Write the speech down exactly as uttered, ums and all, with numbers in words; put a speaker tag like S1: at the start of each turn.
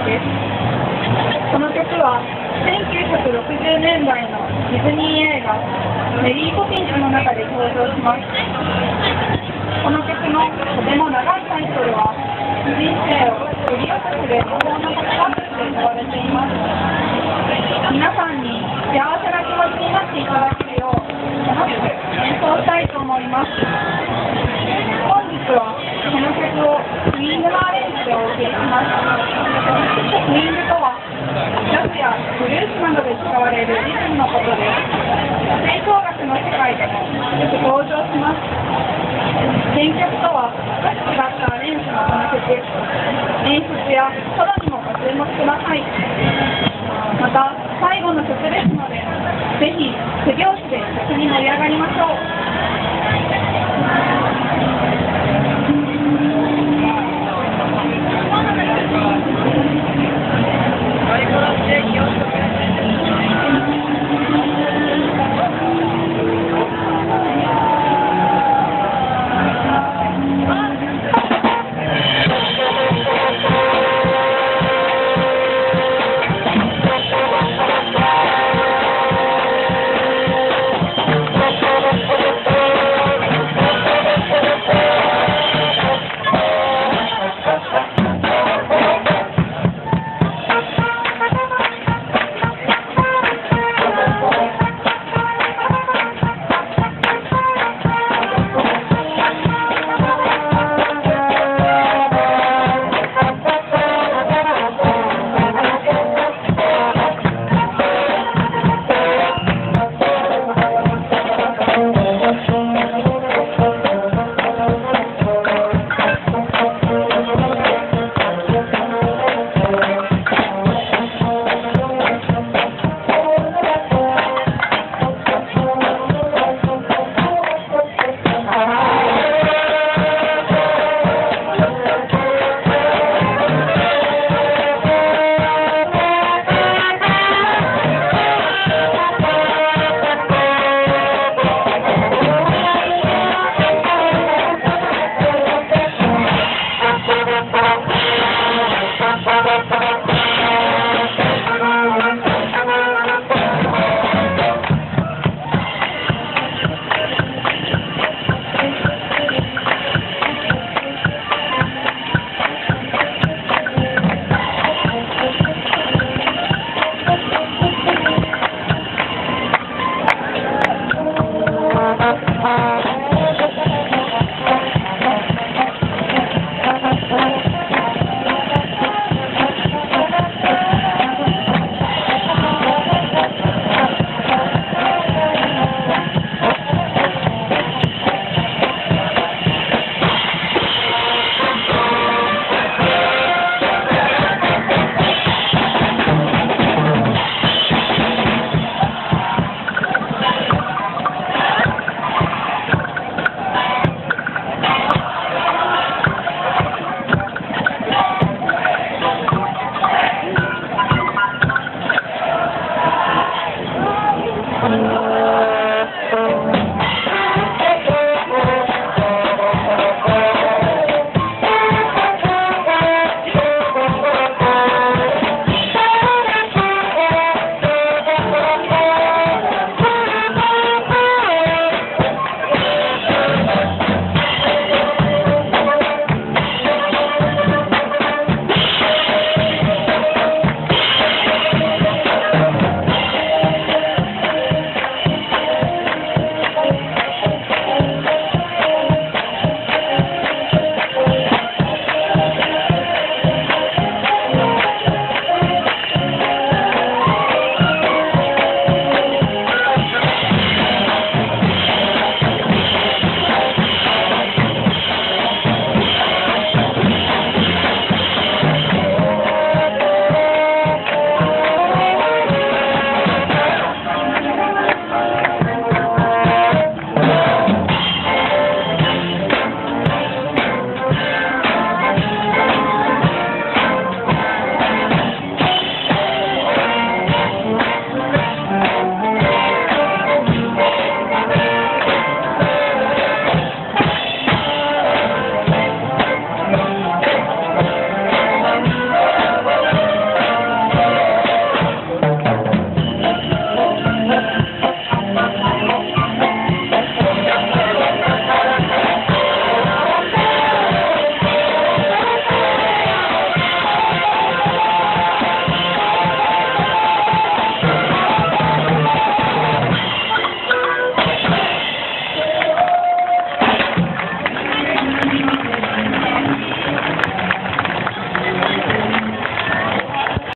S1: です。この曲はせんきゅうひゃくろくじゅうねんだいのディズニー映画「メリー・ポピンズ」の中で登場します。この曲のとても長いタイトルは人生をより良くする魔法の言葉として呼ばれています。皆さんに幸せな気持ちになっていただけるよう楽しく演奏したいと思います。本日はこの曲をスイングのアレンジでお送りします。スイングとはジャズやブルースなどで使われるリズムのことで、吹奏楽の世界でもよく登場します。原曲とは少し違った